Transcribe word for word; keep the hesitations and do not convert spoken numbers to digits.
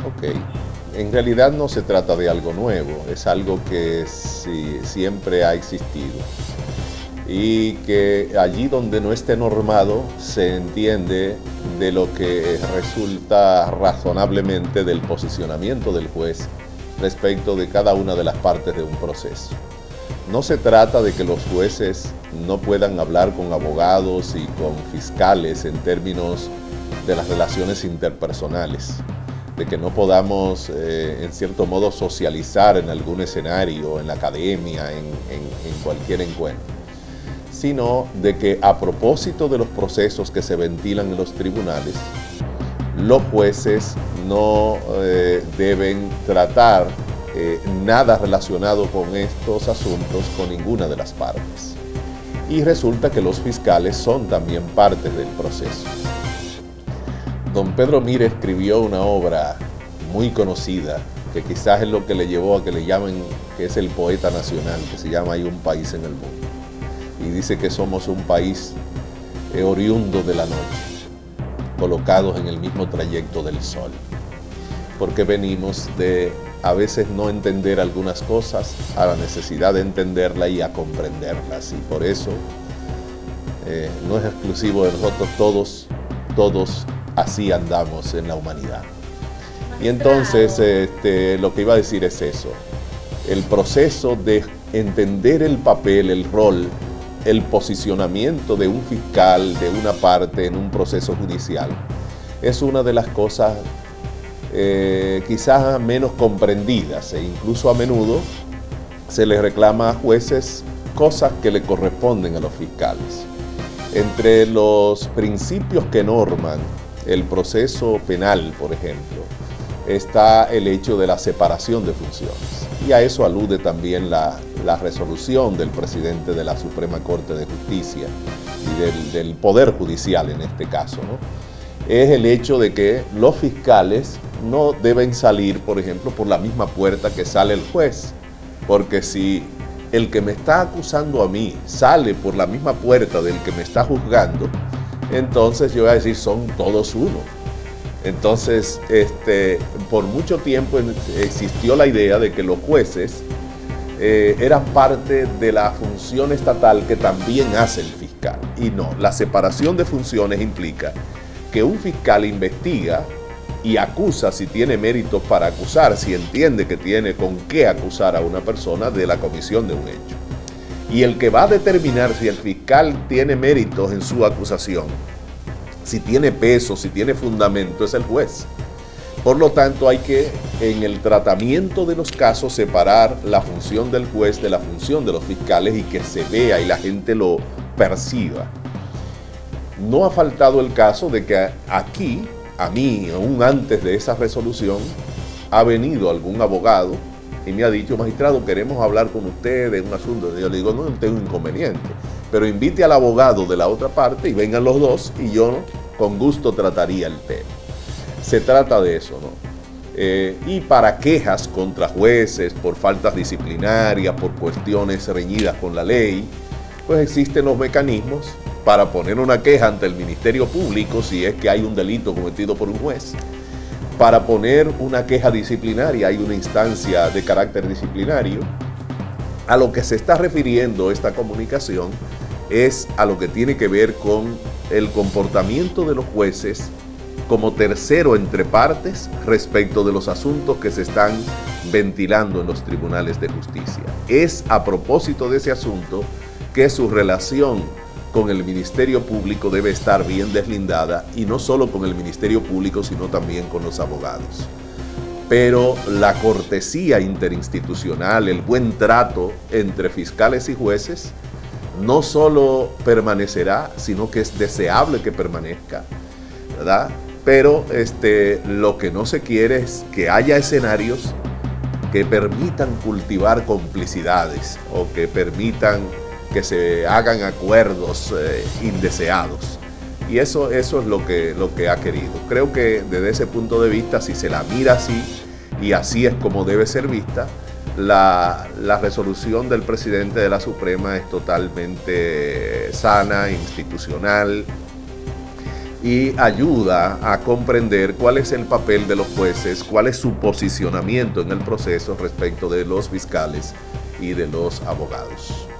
Ok, en realidad no se trata de algo nuevo, es algo que sí, siempre ha existido y que allí donde no esté normado se entiende de lo que resulta razonablemente del posicionamiento del juez respecto de cada una de las partes de un proceso. No se trata de que los jueces no puedan hablar con abogados y con fiscales en términos de las relaciones interpersonales, de que no podamos, eh, en cierto modo, socializar en algún escenario, en la academia, en, en, en cualquier encuentro, sino de que a propósito de los procesos que se ventilan en los tribunales, los jueces no eh, deben tratar eh, nada relacionado con estos asuntos con ninguna de las partes. Y resulta que los fiscales son también parte del proceso. Don Pedro Mira escribió una obra muy conocida, que quizás es lo que le llevó a que le llamen que es el poeta nacional, que se llama Hay un país en el mundo. Y dice que somos un país eh, oriundo de la noche, colocados en el mismo trayecto del sol, porque venimos de a veces no entender algunas cosas a la necesidad de entenderlas y a comprenderlas, y por eso eh, no es exclusivo de nosotros, todos, todos así andamos en la humanidad. Y entonces este, lo que iba a decir es eso, el proceso de entender el papel, el rol, el posicionamiento de un fiscal, de una parte en un proceso judicial, es una de las cosas eh, quizás menos comprendidas, e incluso a menudo se les reclama a jueces cosas que le corresponden a los fiscales. Entre los principios que norman el proceso penal, por ejemplo, está el hecho de la separación de funciones. Y a eso alude también la, la resolución del presidente de la Suprema Corte de Justicia y del, del Poder Judicial en este caso, ¿no? Es el hecho de que los fiscales no deben salir, por ejemplo, por la misma puerta que sale el juez. Porque si el que me está acusando a mí sale por la misma puerta del que me está juzgando, entonces yo voy a decir, son todos uno. Entonces, este, por mucho tiempo existió la idea de que los jueces eh, eran parte de la función estatal que también hace el fiscal. Y no, la separación de funciones implica que un fiscal investiga y acusa si tiene méritos para acusar, si entiende que tiene con qué acusar a una persona de la comisión de un hecho. Y el que va a determinar si el fiscal tiene méritos en su acusación, si tiene peso, si tiene fundamento, es el juez. Por lo tanto, hay que, en el tratamiento de los casos, separar la función del juez de la función de los fiscales y que se vea y la gente lo perciba. No ha faltado el caso de que aquí, a mí, aún antes de esa resolución, ha venido algún abogado y me ha dicho, magistrado, queremos hablar con usted de un asunto. Yo le digo, no, no tengo inconveniente, pero invite al abogado de la otra parte y vengan los dos y yo con gusto trataría el tema. Se trata de eso, ¿no? Eh, y para quejas contra jueces por faltas disciplinarias, por cuestiones reñidas con la ley, pues existen los mecanismos para poner una queja ante el Ministerio Público si es que hay un delito cometido por un juez. Para poner una queja disciplinaria hay una instancia de carácter disciplinario. A lo que se está refiriendo esta comunicación es a lo que tiene que ver con el comportamiento de los jueces como tercero entre partes respecto de los asuntos que se están ventilando en los tribunales de justicia. Es a propósito de ese asunto que su relación con el Ministerio Público debe estar bien deslindada, y no solo con el Ministerio Público, sino también con los abogados. Pero la cortesía interinstitucional, el buen trato entre fiscales y jueces, no solo permanecerá, sino que es deseable que permanezca, ¿verdad? Pero este, lo que no se quiere es que haya escenarios que permitan cultivar complicidades o que permitan que se hagan acuerdos eh, indeseados. Y eso, eso es lo que, lo que ha querido. Creo que desde ese punto de vista, si se la mira así, y así es como debe ser vista, la, la resolución del presidente de la Suprema es totalmente sana, institucional, y ayuda a comprender cuál es el papel de los jueces, cuál es su posicionamiento en el proceso respecto de los fiscales y de los abogados.